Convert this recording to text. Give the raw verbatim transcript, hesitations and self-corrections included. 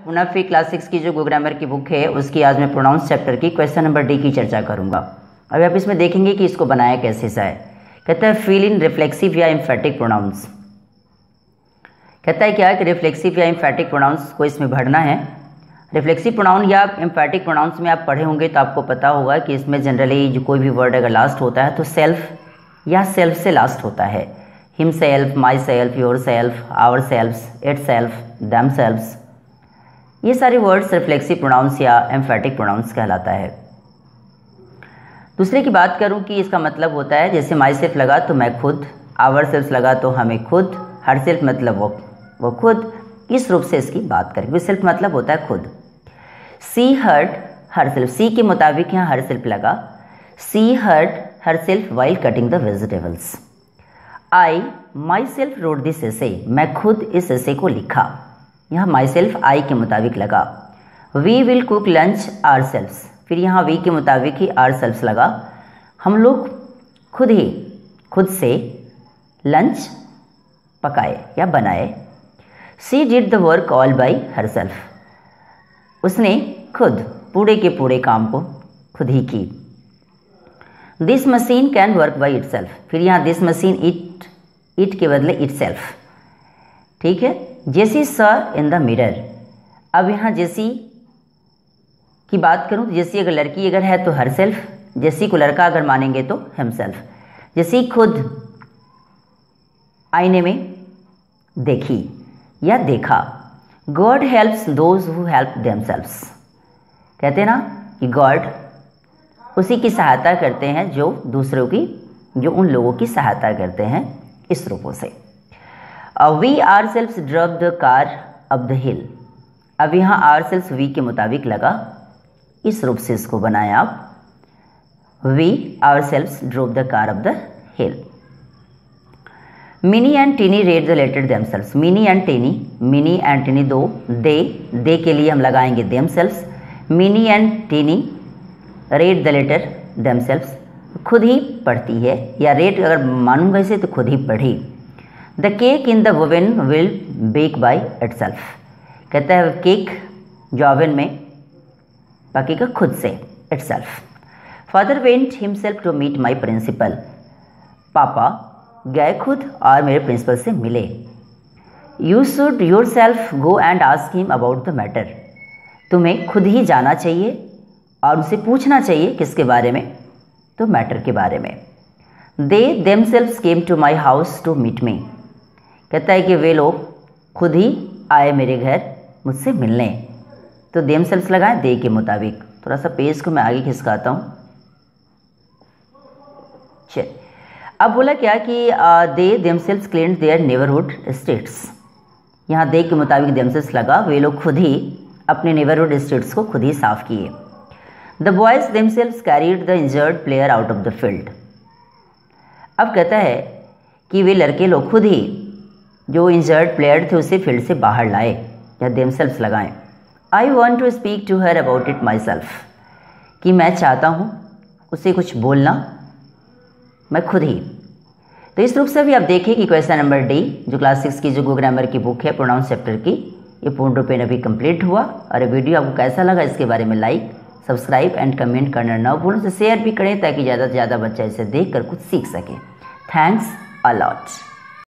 पुनः फिर class six की जो गो ग्रामर की बुक है उसकी आज मैं प्रोनाउंस चैप्टर की क्वेश्चन नंबर डी की चर्चा करूंगा। अभी आप इसमें देखेंगे कि इसको बनाया कैसे सा है। कहता है फिल इन रिफ्लेक्सिव या एम्फेटिक प्रोनाउंस। कहता है क्या कि रिफ्लेक्सिव या एम्फेटिक प्रोनाउंस को इसमें भरना है। रिफ्लेक्सिव प्रोनाउन या एम्फेटिक प्रोनाउंस में आप पढ़े होंगे तो आपको पता होगा कि इसमें जनरली जो कोई भी वर्ड अगर लास्ट होता है तो सेल्फ या सेल्फ से लास्ट होता है। Himself, myself, yourself, ourself, itself, themselves, ये सारे वर्ड्स रिफ्लेक्सिव प्रोनाउंस या एम्फेटिक प्रोनाउंस कहलाता है। दूसरे की बात करूं कि इसका मतलब होता है जैसे माई सेल्फ लगा तो मैं खुद, आवर सेल्फ लगा तो हमें खुद, हर सेल्फ मतलब वो वो खुद, इस रूप से इसकी बात करेंगे। सेल्फ मतलब होता है खुद। सी हर्ट हर सेल्फ, सी के मुताबिक यहाँ हर सेल्फ लगा। She hurt herself while cutting the vegetables. I myself wrote this essay, मैं खुद इस एसे को लिखा, यहाँ माई सेल्फ आई के मुताबिक लगा। We will cook lunch ourselves, फिर यहाँ वी के मुताबिक ही आर सेल्फ्स लगा। हम लोग खुद ही खुद से लंच पकाए या बनाए। She did the work all by herself, उसने खुद पूरे के पूरे काम को खुद ही की। This machine can work by itself, फिर यहाँ दिस मशीन इट इट के बदले इट सेल्फ, ठीक है। जेसी सा इन द मिरर, अब यहाँ जेसी की बात करूँ तो जेसी अगर लड़की अगर है तो हर सेल्फ, जेसी को लड़का अगर मानेंगे तो हिम सेल्फ। जेसी खुद आईने में देखी या देखा। God helps those who help themselves, कहते हैं ना कि गॉड उसी की सहायता करते हैं जो दूसरों की, जो उन लोगों की सहायता करते हैं इस रूपों से। We ourselves drop the car up the hill, अब यहाँ आर सेल्फ्स वी के मुताबिक लगा, इस रूप से इसको बनाया आप। We ourselves drop the car up the hill. Mini and Tiny read the letter themselves, Mini and Tiny, Mini and Tiny दो, दे दे के लिए हम लगाएंगे themselves. Mini and Tiny read the letter themselves, खुद ही पढ़ती है, या रेड अगर मानूंगा इसे तो खुद ही पढ़ी। The cake in the oven will bake by itself, कहता है केक जो ओवन में पकेगा खुद से, itself. Father went himself to meet my principal, पापा गए खुद और मेरे प्रिंसिपल से मिले। You should yourself go and ask him about the matter, तुम्हें खुद ही जाना चाहिए और उनसे पूछना चाहिए किसके बारे में, तो मैटर के बारे में। They themselves came to my house to meet me, कहता है कि वे लोग खुद ही आए मेरे घर मुझसे मिलने, तो देमसेल्व्स लगाएं दे के मुताबिक। थोड़ा सा पेज को मैं आगे खिसकाता हूँ। चल अब बोला क्या कि they themselves cleaned their neighbourhood streets, यहाँ दे के मुताबिक देमसेल्व्स लगा, वे लोग खुद ही अपने नेबरहुड स्ट्रीट्स को खुद ही साफ किए। The boys themselves carried the injured player out of the field, अब कहता है कि वे लड़के लोग खुद ही जो इंजर्ड प्लेयर थे उसे फील्ड से बाहर लाए, या देमसेल्व्स लगाएं। I want to speak to her about it myself, कि मैं चाहता हूँ उसे कुछ बोलना मैं खुद ही। तो इस रूप से भी आप देखिए कि क्वेश्चन नंबर डी जो क्लास सिक्स की जो गो ग्रामर की बुक है प्रोनाउंस चैप्टर की, ये पूर्ण रूप में अभी कंप्लीट हुआ। और वीडियो आपको कैसा लगा इसके बारे में लाइक, सब्सक्राइब एंड कमेंट करना ना भूलें, तो शेयर भी करें ताकि ज़्यादा से ज़्यादा बच्चा इसे देख कर कुछ सीख सके। Thanks a lot.